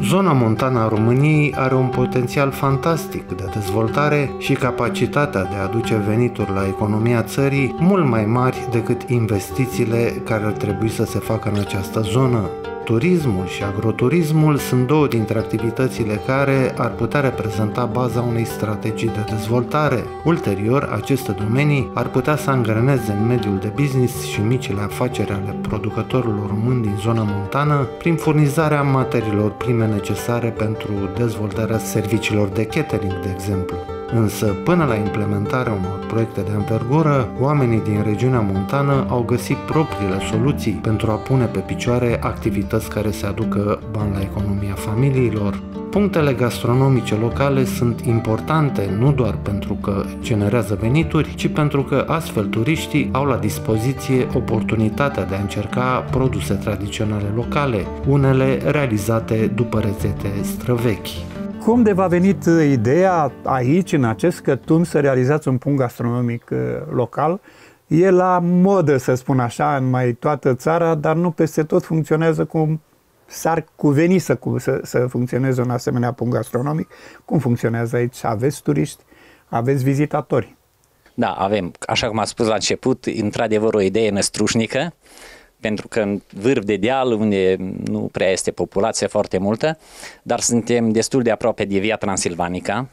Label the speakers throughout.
Speaker 1: Zona montană a României are un potențial fantastic de dezvoltare și capacitatea de a aduce venituri la economia țării mult mai mari decât investițiile care ar trebui să se facă în această zonă. Turismul și agroturismul sunt două dintre activitățile care ar putea reprezenta baza unei strategii de dezvoltare. Ulterior, aceste domenii ar putea să angreneze în mediul de business și micile afaceri ale producătorilor români din zona montană prin furnizarea materiilor prime necesare pentru dezvoltarea serviciilor de catering, de exemplu. Însă, până la implementarea unor proiecte de anvergură, oamenii din regiunea montană au găsit propriile soluții pentru a pune pe picioare activități care să aducă bani la economia familiilor. Punctele gastronomice locale sunt importante nu doar pentru că generează venituri, ci pentru că astfel turiștii au la dispoziție oportunitatea de a încerca produse tradiționale locale, unele realizate după rețete străvechi.
Speaker 2: Cum de v-a venit ideea aici, în acest Cătun, să realizați un punct gastronomic local? E la modă, să spun așa, în mai toată țara, dar nu peste tot funcționează cum s-ar cuveni să funcționeze un asemenea punct gastronomic. Cum funcționează aici? Aveți turiști, aveți vizitatori?
Speaker 3: Da, avem, așa cum am spus la început, într-adevăr o idee năstrușnică, pentru că în vârf de deal, unde nu prea este populație foarte multă, dar suntem destul de aproape de Via Transilvanica,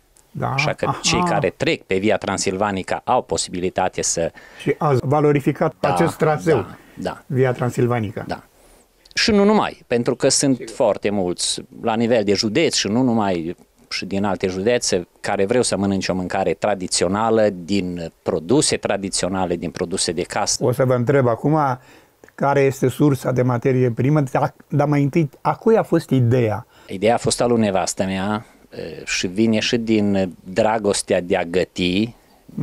Speaker 3: așa că cei care trec pe Via Transilvanica au posibilitate să...
Speaker 2: Și ați valorificat acest traseu, Via Transilvanica.
Speaker 3: Da. Și nu numai, pentru că sunt foarte mulți la nivel de județ și nu numai, și din alte județe, care vreau să mănânce o mâncare tradițională, din produse tradiționale, din produse de casă.
Speaker 2: O să vă întreb acum care este sursa de materie primă, dar mai întâi, a cui a fost ideea?
Speaker 3: Ideea a fost a lui nevastă mea și vine și din dragostea de a găti,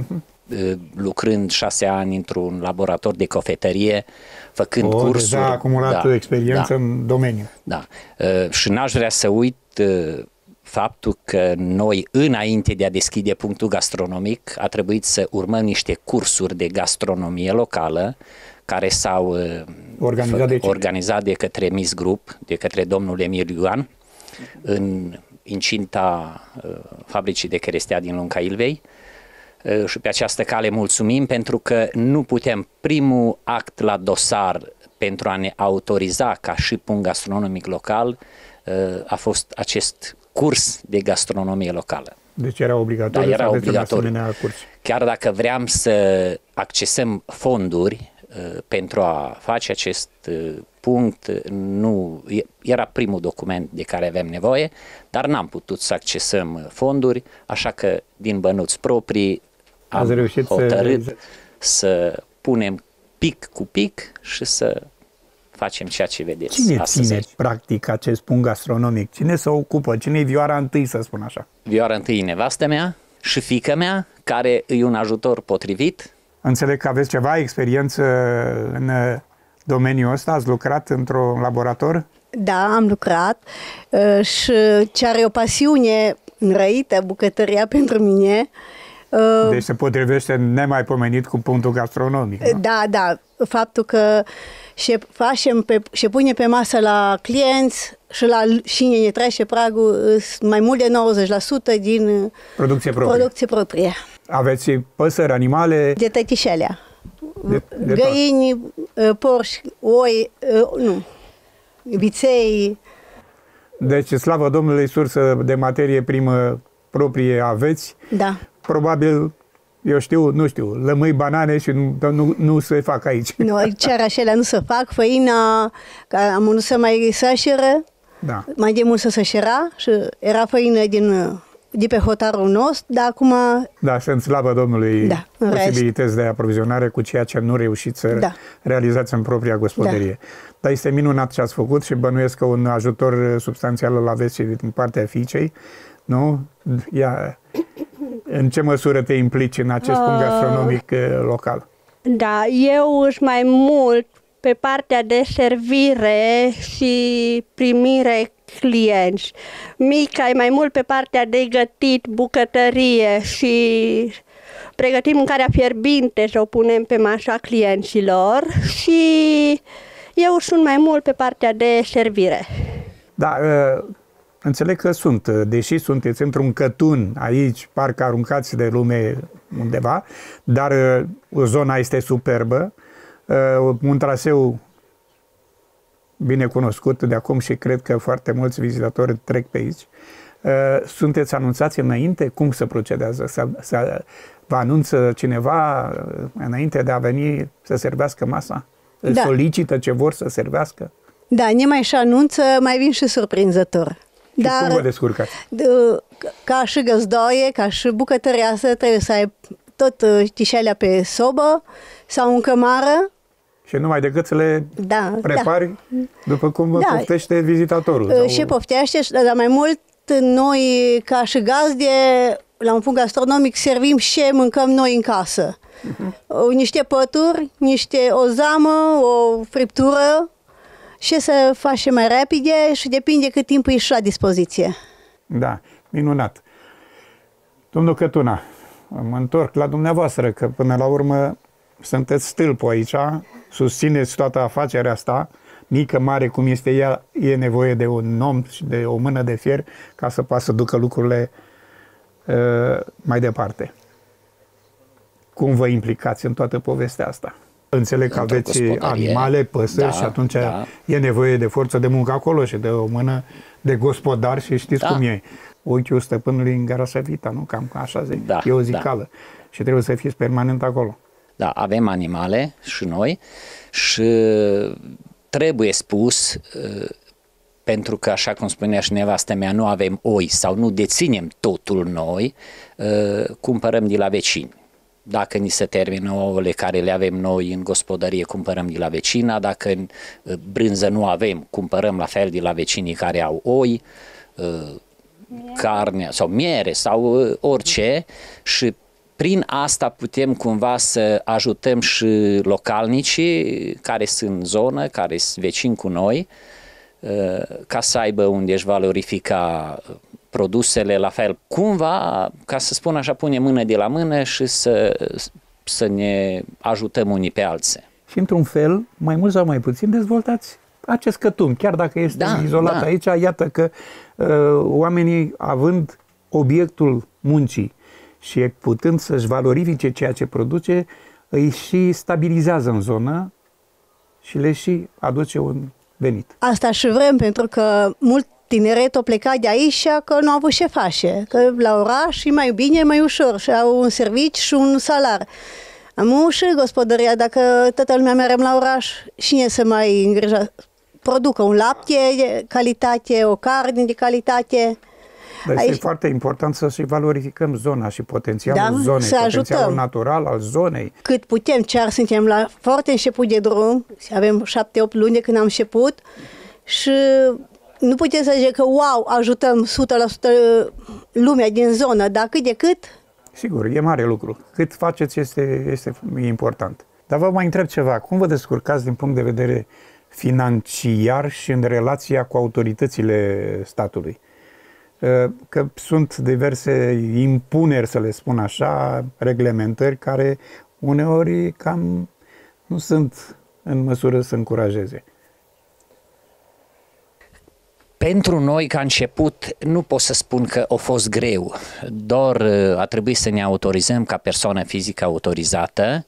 Speaker 3: lucrând 6 ani într-un laborator de cofetărie, făcând cursuri.
Speaker 2: Deja a acumulat experiență în domeniu.
Speaker 3: Da. Și n-aș vrea să uit faptul că noi, înainte de a deschide punctul gastronomic, a trebuit să urmăm niște cursuri de gastronomie locală care s-au organizat de către Miss Group, de către domnul Emil Ioan, în incinta fabricii de cherestea din Lunca Ilvei. Și pe această cale mulțumim, pentru că nu putem, primul act la dosar pentru a ne autoriza ca și punct gastronomic local a fost acest curs de gastronomie locală.
Speaker 2: Deci era obligatoriu,
Speaker 3: da, era
Speaker 2: să aveți
Speaker 3: obligatoriu.
Speaker 2: un asemenea curs.
Speaker 3: Chiar dacă vreau să accesăm fonduri pentru a face acest punct, nu era primul document de care aveam nevoie, dar n-am putut să accesăm fonduri, așa că din bănuți proprii am hotărât să punem pic cu pic și să facem ceea ce vedeți.
Speaker 2: Cine
Speaker 3: astăzi.
Speaker 2: ține practic acest punct gastronomic? Cine se ocupă? Cine e vioara întâi, să spun așa?
Speaker 3: Vioara întâi e nevastă mea și fiica mea, care e un ajutor potrivit.
Speaker 2: Înțeleg că aveți ceva experiență în domeniul ăsta? Ați lucrat într-un laborator?
Speaker 4: Da, am lucrat și ce are o pasiune înrăită, bucătăria pentru mine.
Speaker 2: Deci se potrivește nemaipomenit cu punctul gastronomic.
Speaker 4: Da, da. Faptul că se pune pe masă la clienți și la cine ne trece pragul mai mult de 90% din producție proprie.
Speaker 2: Aveți păsări, animale?
Speaker 4: De tătișelea. Găini, porci, oi, viței.
Speaker 2: Deci, slavă Domnului, sursă de materie primă proprie aveți.
Speaker 4: Da.
Speaker 2: Probabil, nu știu, lămâi, banane și nu se fac aici.
Speaker 4: Nu, chiar așa nu se fac. Făina, am unul să mai sășeră, mai de mult să sășera și era făină de pe hotarul nostru, dar acum...
Speaker 2: Da, sunt slavă Domnului posibilități de aprovizionare cu ceea ce nu reușiți să realizați în propria gospodărie. Da. Dar este minunat ce ați făcut și bănuiesc că un ajutor substanțial îl aveți și din partea fiicei, nu? În ce măsură te implici în acest punct gastronomic local?
Speaker 5: Da, eu își mai mult pe partea de servire și primire clienți. Mica e mai mult pe partea de gătit, bucătărie și pregătim mâncarea fierbinte să o punem pe masa clienților și eu sunt mai mult pe partea de servire.
Speaker 2: Da, înțeleg că deși sunteți într-un cătun aici, parcă aruncați de lume undeva, dar zona este superbă, un traseu bine cunoscut de acum și cred că foarte mulți vizitatori trec pe aici. Sunteți anunțați înainte? Cum se procedează? Vă anunță cineva înainte de a veni să servească masa? Da. Solicită ce vor să servească?
Speaker 4: Da, nimai și anunță, mai vin și surprinzător.
Speaker 2: Și cum vă descurcați?
Speaker 4: Ca și găzdoie, ca și bucătăreasă, trebuie să ai tot tișelea pe sobă sau în cămară.
Speaker 2: Și numai decât să le prepari după cum vă poftește vizitatorul.
Speaker 4: Și poftește, dar mai mult noi, ca și gazde, la un punct gastronomic, servim și mâncăm noi în casă. Niște pături, o zamă, o friptură și să facem mai repede și depinde cât timp e și la dispoziție.
Speaker 2: Da, minunat. Domnul Cătuna, mă întorc la dumneavoastră, că până la urmă sunteți stâlpul aici, susțineți toată afacerea asta, mică, mare cum este ea, e nevoie de un om și de o mână de fier ca să poată să ducă lucrurile mai departe. Cum vă implicați în toată povestea asta? Înțeleg că aveți animale, păsări și atunci e nevoie de forță de muncă acolo și de o mână de gospodar și știți cum e. Ochiul stăpânului în gara sa vita, nu? Cam așa zic. E o zicală. Și trebuie să fiți permanent acolo.
Speaker 3: Da, avem animale și noi și trebuie spus, pentru că, așa cum spunea și nevastă mea, nu avem oi sau nu deținem totul noi, cumpărăm de la vecini. Dacă ni se termină ouăle care le avem noi în gospodărie, cumpărăm de la vecina, dacă brânză nu avem, cumpărăm la fel de la vecinii care au oi, carne sau miere sau orice și prin asta putem cumva să ajutăm și localnicii care sunt în zonă, care sunt vecini cu noi, ca să aibă unde își valorifica produsele la fel. Cumva, ca să spun așa, pune mână de la mână și să ne ajutăm unii pe alții.
Speaker 2: Și într-un fel, mai mult sau mai puțin, dezvoltați acest cătun. Chiar dacă este izolat aici, iată că oamenii, având obiectul muncii și putând să-și valorifice ceea ce produce, îi și stabilizează în zonă și le și aduce un venit.
Speaker 4: Asta și vrem, pentru că mult tineret au plecat de aici că nu au avut ce face, că la oraș e mai bine, mai ușor și au un serviciu și un salar. Am și gospodăria, dacă toată lumea merem la oraș, cine să mai îngrija? Producă un lapte de calitate, o carne de calitate.
Speaker 2: Dar este foarte important să și valorificăm zona și potențialul zonei, potențialul natural al zonei.
Speaker 4: Cât putem, chiar suntem la foarte început de drum, avem 7-8 luni de când am început și nu putem să zic că wow, ajutăm 100% lumea din zonă, dar cât de cât.
Speaker 2: Sigur, e mare lucru. Cât faceți este important. Dar vă mai întreb ceva, cum vă descurcați din punct de vedere financiar și în relația cu autoritățile statului? Că sunt diverse impuneri, să le spun așa, reglementări care uneori cam nu sunt în măsură să încurajeze.
Speaker 3: Pentru noi, ca început, nu pot să spun că a fost greu, doar a trebuit să ne autorizăm ca persoană fizică autorizată,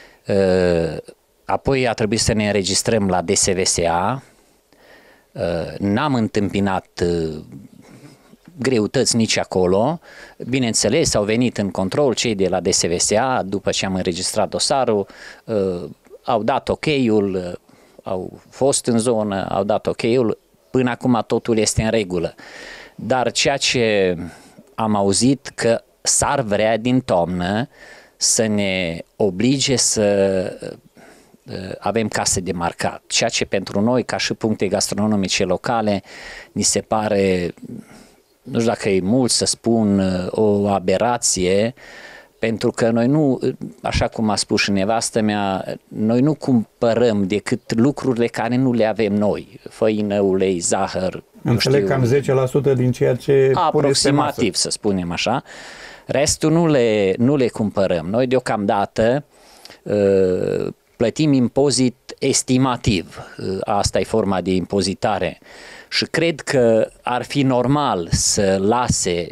Speaker 3: apoi a trebuit să ne înregistrăm la DSVSA, n-am întâmpinat greutăți nici acolo. Bineînțeles, au venit în control cei de la DSVSA, după ce am înregistrat dosarul, au dat ok-ul, au fost în zonă, au dat ok-ul, până acum totul este în regulă. Dar ceea ce am auzit că s-ar vrea din toamnă să ne oblige să avem case de marcat, ceea ce pentru noi, ca și puncte gastronomice locale, ni se pare, nu știu dacă e mult să spun, o aberație, pentru că noi nu, așa cum a spus și nevastă mea, noi nu cumpărăm decât lucrurile care nu le avem noi. Făină, ulei, zahăr.
Speaker 2: Înțeleg cam 10% din ceea ce
Speaker 3: aproximativ, să spunem așa. Restul nu le cumpărăm. Noi deocamdată plătim impozit estimativ. Asta e forma de impozitare. Și cred că ar fi normal să lase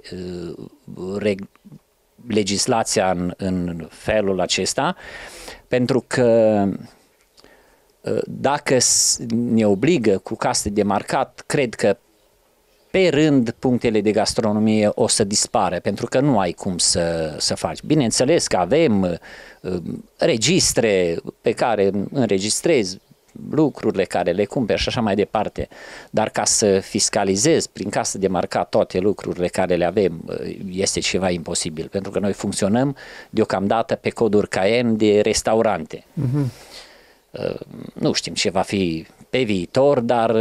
Speaker 3: legislația în felul acesta, pentru că dacă ne obligă cu case de marcat, cred că pe rând punctele de gastronomie o să dispară, pentru că nu ai cum să faci. Bineînțeles că avem registre pe care înregistrezi lucrurile care le cumperi și așa mai departe, dar ca să fiscalizezi prin casă de marcat toate lucrurile care le avem este ceva imposibil, pentru că noi funcționăm deocamdată pe coduri Cayenne de restaurante. Nu știm ce va fi pe viitor, dar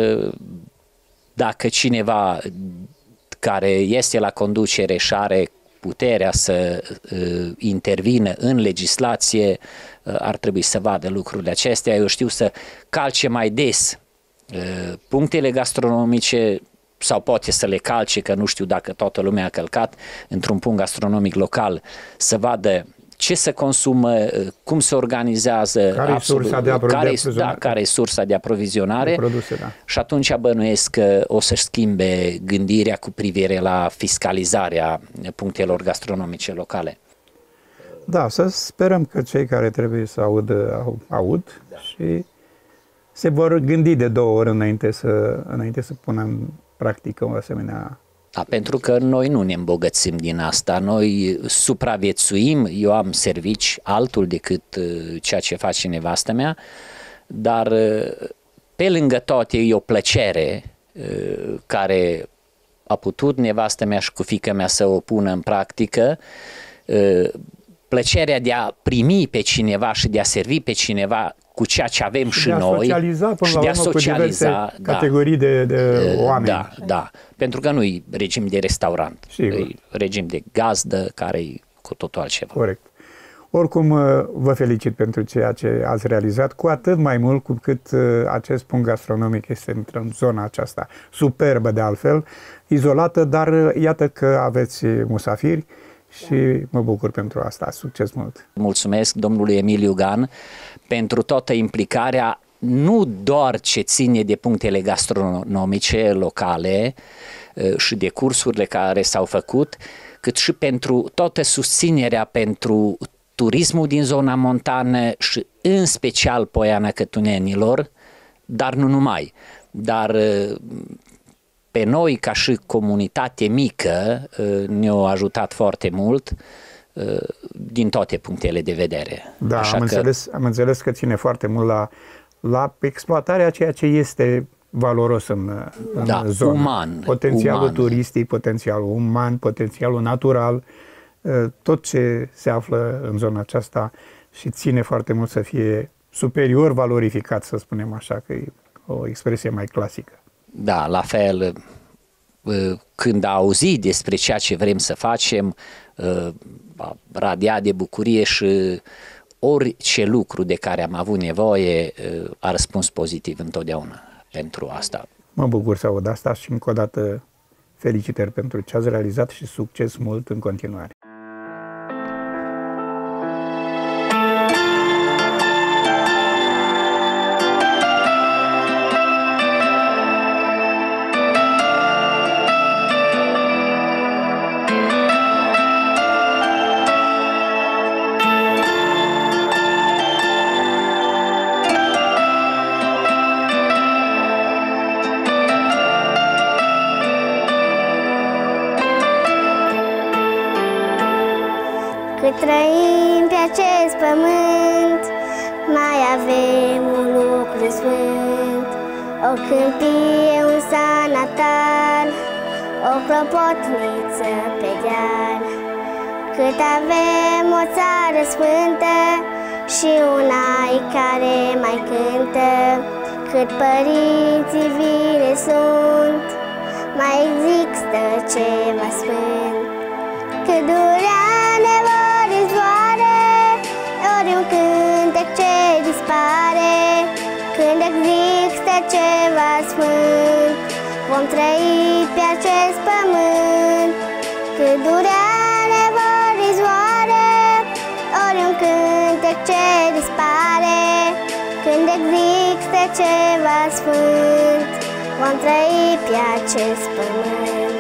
Speaker 3: dacă cineva care este la conducere și are puterea să intervină în legislație, ar trebui să vadă lucrurile acestea. Eu știu, să calce mai des punctele gastronomice, sau poate să le calce, că nu știu dacă toată lumea a călcat într-un punct gastronomic local, să vadă ce se consumă, cum se organizează, care e sursa de aprovizionare,
Speaker 2: produse, da.
Speaker 3: Și atunci bănuiesc că o să-și schimbe gândirea cu privire la fiscalizarea punctelor gastronomice locale.
Speaker 2: Da, să sperăm că cei care trebuie să audă, aud, da. Și se vor gândi de 2 ori înainte să pună în practică o asemenea.
Speaker 3: Da, pentru că noi nu ne îmbogățim din asta, noi supraviețuim, eu am servici altul decât ceea ce face nevastă mea, dar pe lângă toate e o plăcere care a putut nevastă mea și cu fiica mea să o pună în practică, plăcerea de a primi pe cineva și de a servi pe cineva cu ceea ce avem și noi și de a socializa
Speaker 2: categorii de oameni.
Speaker 3: Da, pentru că nu-i regim de restaurant, e regim de gazdă care e cu totul altceva.
Speaker 2: Corect. Oricum, vă felicit pentru ceea ce ați realizat, cu atât mai mult cu cât acest punct gastronomic este în zona aceasta, superbă de altfel, izolată, dar iată că aveți musafiri și mă bucur pentru asta. Succes mult!
Speaker 3: Mulțumesc domnului Emiliu Gan pentru toată implicarea, nu doar ce ține de punctele gastronomice locale și de cursurile care s-au făcut, cât și pentru toată susținerea pentru turismul din zona montană și în special Poiana Cătunenilor, dar nu numai, dar pe noi ca și comunitate mică ne-au ajutat foarte mult din toate punctele de vedere.
Speaker 2: Da, am înțeles că ține foarte mult la exploatarea a ceea ce este valoros în zonă.
Speaker 3: Uman.
Speaker 2: Potențialul turistic, potențialul uman, potențialul natural, tot ce se află în zona aceasta și ține foarte mult să fie superior valorificat, să spunem așa, că e o expresie mai clasică.
Speaker 3: Da, la fel, când a auzit despre ceea ce vrem să facem, a radiat de bucurie și orice lucru de care am avut nevoie a răspuns pozitiv întotdeauna pentru asta.
Speaker 2: Mă bucur să aud asta și încă o dată felicitări pentru ce ați realizat și succes mult în continuare.
Speaker 6: Cât trăim pe acest pământ, mai avem un lucru sfânt, o câmpie, un sat natal, o clopotniță pe deal. Cât avem o țară sfântă și un ai care mai cântă, cât părinții vine sunt, mai există ceva sfânt. Cât durea nevor izvoare, ori un cântec ce dispare, când există ceva sfânt, vom trăi pe acest pământ. Cât durea nevor izvoare, ori un cântec ce dispare, când există există ceva sfânt, vom trăi pe acest pământ.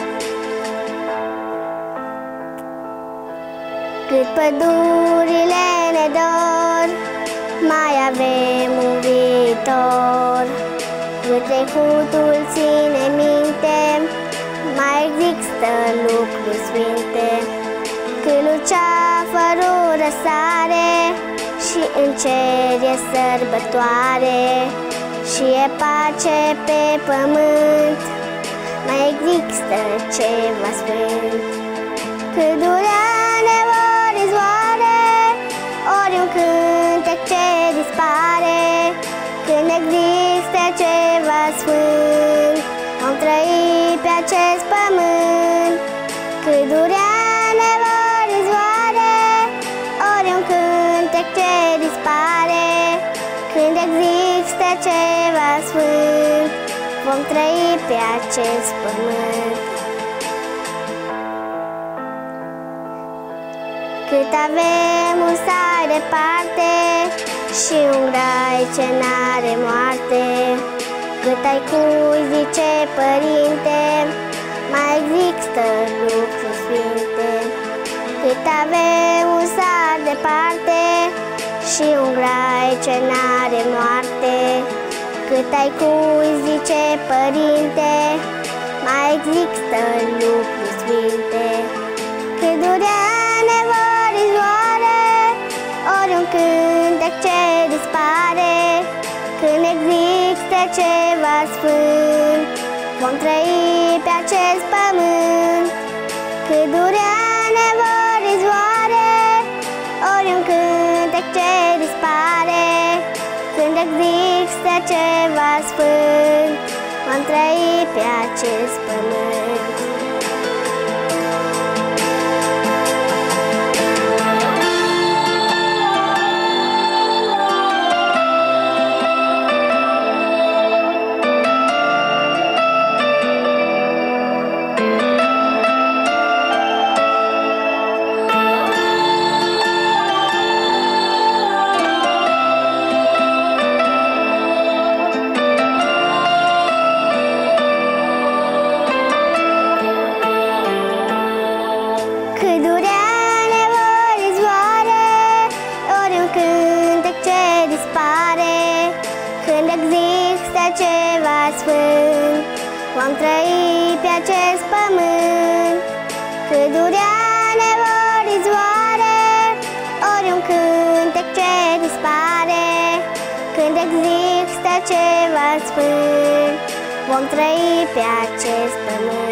Speaker 6: Cât pădurile ne dor, mai avem un viitor. Cât trecutul ține minte, mai există lucruri sfinte. Când luceafărul răsare și în cer e sărbătoare și e pace pe pământ, mai există ceva sfânt. Cât durea nevoie izvoare, ori un cântec ce dispare, când există ceva sfânt, vom trăi pe acest pământ. Cât durea nevoie izvoare, ori un cântec ce dispare, când există ceva sfânt, vom trăi pe acest pământ. Cât avem un sar departe și un rai ce n-are moarte, cât ai cui zice părinte, mai există lucruri sfinte. Cât avem un sar departe și un rai ce n-are moarte, cât ai cui zice părinte, mai există lucruri sfinte. Cât durea nevoie izvoare, ori un cântec ce dispare, când există ceva sfânt, vom trăi pe acest pământ. Cât durea nevoie izvoare, ori un cântec ce dispare, când există ceva sfânt, vom trăi pe acest pământ. Când există ceva sfânt, vom trăi pe acest pământ. Cât durea nevoie izvoare, ori un cântec ce dispare, când există ceva sfânt, vom trăi pe acest pământ.